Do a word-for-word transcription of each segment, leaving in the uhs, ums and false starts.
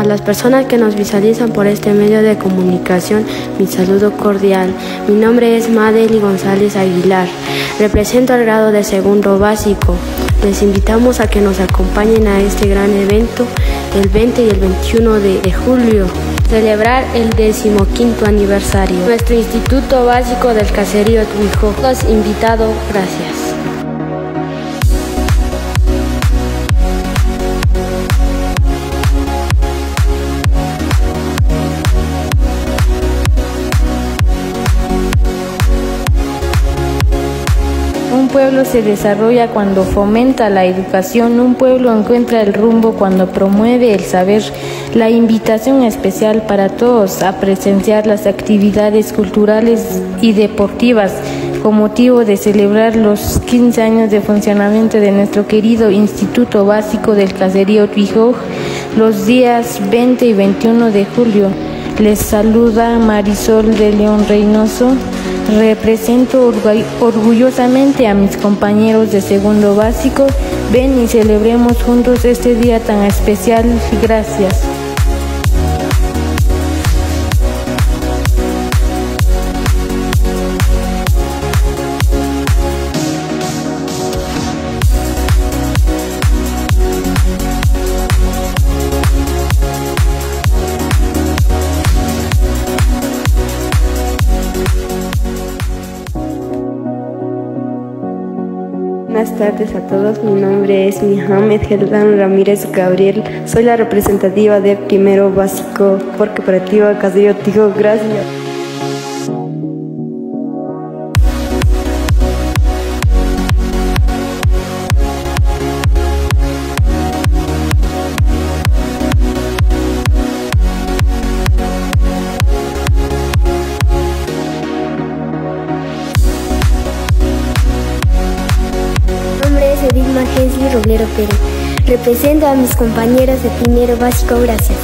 A las personas que nos visualizan por este medio de comunicación, mi saludo cordial. Mi nombre es Madely González Aguilar. Represento al grado de segundo básico. Les invitamos a que nos acompañen a este gran evento el veinte y el veintiuno de julio. Celebrar el decimoquinto aniversario. Nuestro Instituto Básico del Caserío Twijo. Los invitados, gracias. Un pueblo se desarrolla cuando fomenta la educación, un pueblo encuentra el rumbo cuando promueve el saber. La invitación especial para todos a presenciar las actividades culturales y deportivas con motivo de celebrar los quince años de funcionamiento de nuestro querido Instituto Básico del Caserío Twijo, los días veinte y veintiuno de julio. Les saluda Marisol de León Reynoso. Represento orgullosamente a mis compañeros de segundo básico. Ven y celebremos juntos este día tan especial. Gracias. Buenas tardes a todos, mi nombre es Mohamed Heldan Ramírez Gabriel, soy la representativa de primero básico por Cooperativa Caserío Twijo. Gracias. Edilma Hensley Roblero Pérez. Represento a mis compañeros de primero básico. Gracias.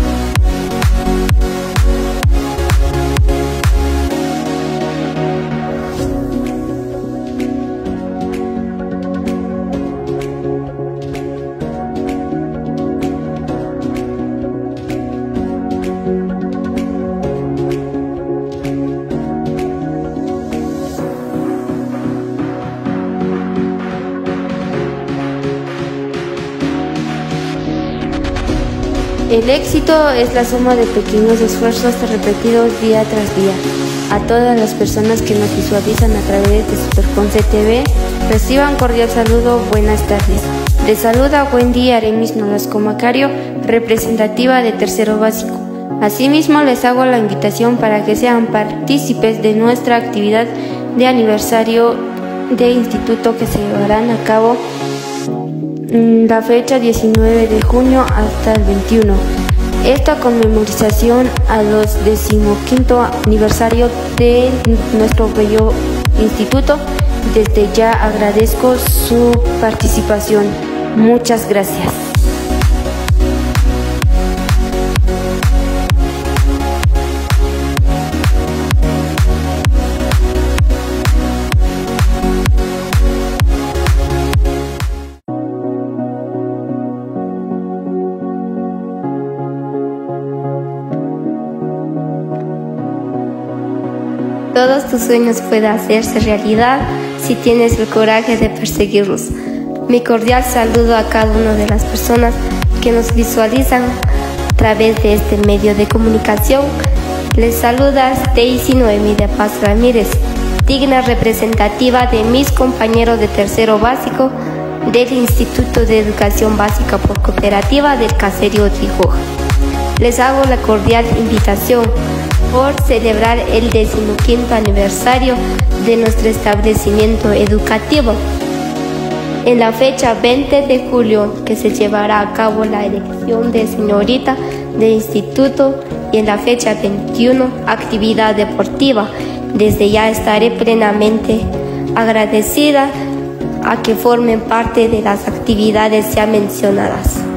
El éxito es la suma de pequeños esfuerzos repetidos día tras día. A todas las personas que nos visualizan a través de Superponce T V, reciban cordial saludo, buenas tardes. Les saluda Wendy Aremis Nolasco Macario, representativa de tercero básico. Asimismo, les hago la invitación para que sean partícipes de nuestra actividad de aniversario de instituto que se llevarán a cabo la fecha diecinueve de junio hasta el veintiuno. Esta conmemoración a los decimoquinto aniversario de nuestro bello instituto. Desde ya agradezco su participación. Muchas gracias. Todos tus sueños pueden hacerse realidad si tienes el coraje de perseguirlos. Mi cordial saludo a cada una de las personas que nos visualizan a través de este medio de comunicación. Les saluda Stacy Noemí de Paz Ramírez, digna representativa de mis compañeros de tercero básico del Instituto de Educación Básica por Cooperativa del Caserío Twijo. Les hago la cordial invitación por celebrar el decimoquinto aniversario de nuestro establecimiento educativo. En la fecha veinte de julio, que se llevará a cabo la elección de señorita del instituto, y en la fecha veintiuno, actividad deportiva. Desde ya estaré plenamente agradecida a que formen parte de las actividades ya mencionadas.